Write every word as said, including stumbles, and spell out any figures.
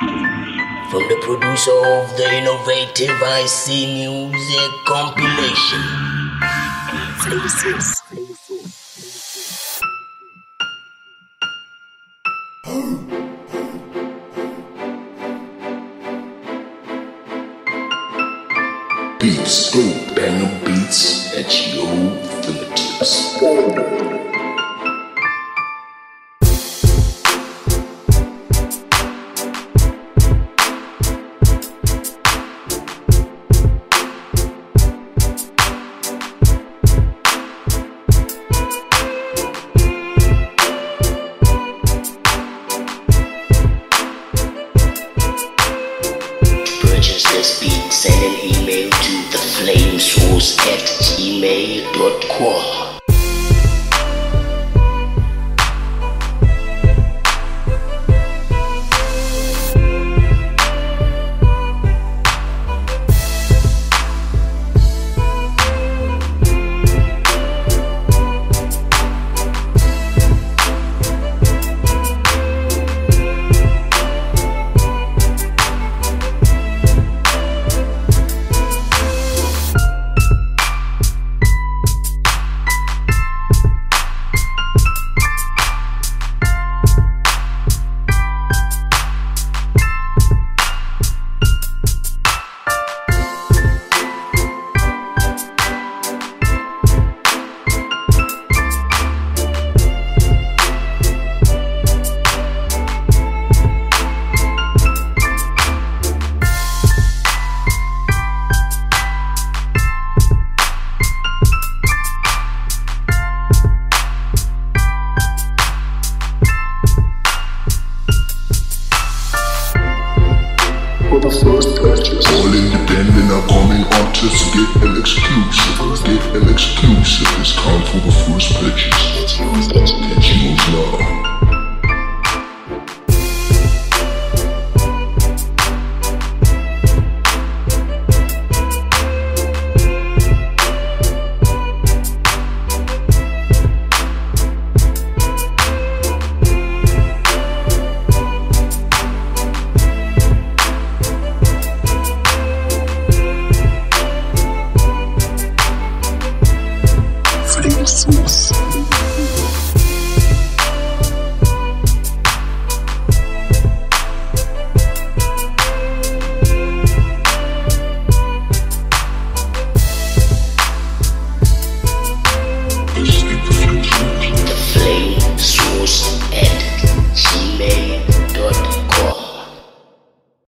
From the producer of the innovative I C Music compilation. Faces. Beats, dope banger beats at your fingertips. Purchase this beat, send an email to the flamesource at gmail dot com. For the first purchase, all independent upcoming artists get an exclusive, get an exclusive discount for the first purchase. Get yours now.